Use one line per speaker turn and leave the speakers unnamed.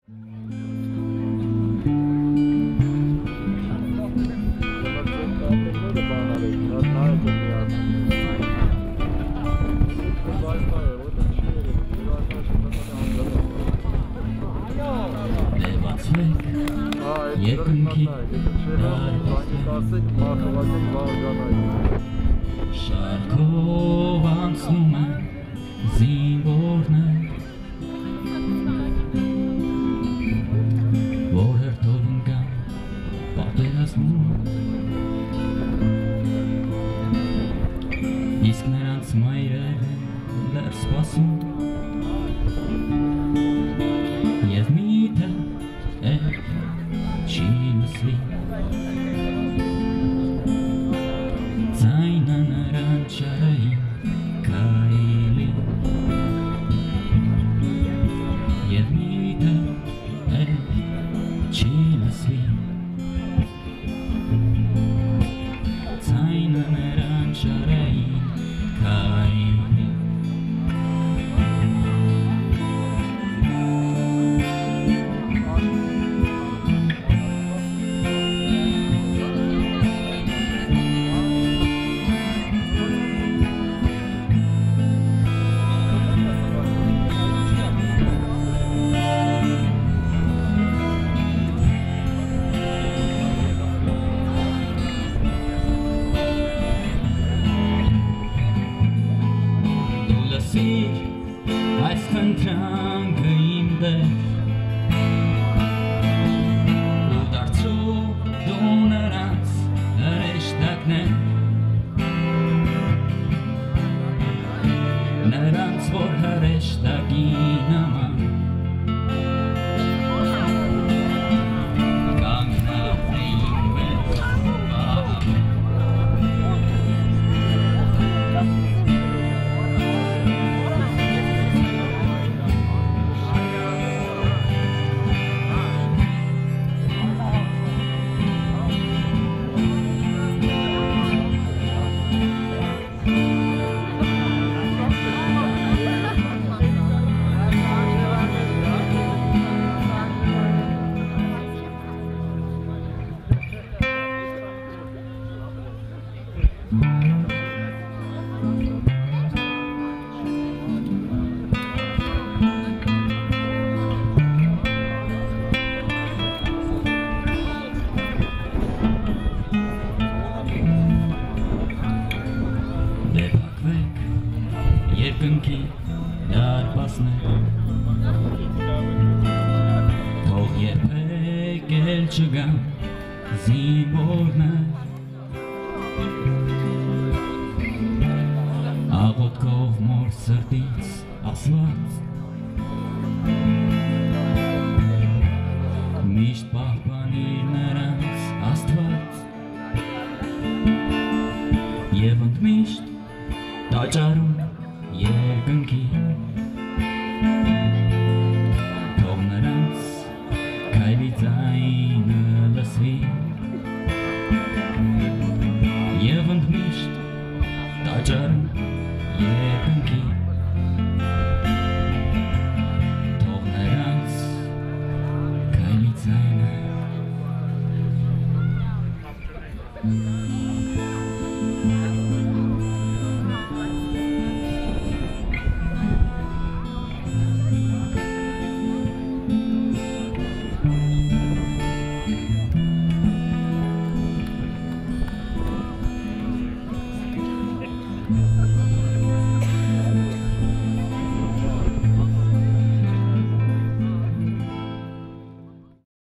Շարքով անցնում են զինվորներ, որ հերթով ընկան պատերազմում, իսկ նրանց մայրերը լեռ սպասում, և միթե չի լսվի ձայնը նրան չարային կայլի, և միթե չի լսվի ձայնը նրան չարային կայլի. Այս խնդրանքը իմ դեր ու դարձու դու նրանց հրեշտակներ, նրանց որ հրեշտակի նման երկնքի դարպասներ, թող երբեք էլ չգան զինվորներ, աղոթքով մոր սրտից ասված, միշտ պահպանիր նրանց Աստված, և ընդմիշտ տաճարում երկնքի, թող նրանց քայլի ձայնը լսվի, և ընդմիշտ տաճարում երկնքի, թող նրանց քայլի ձայնը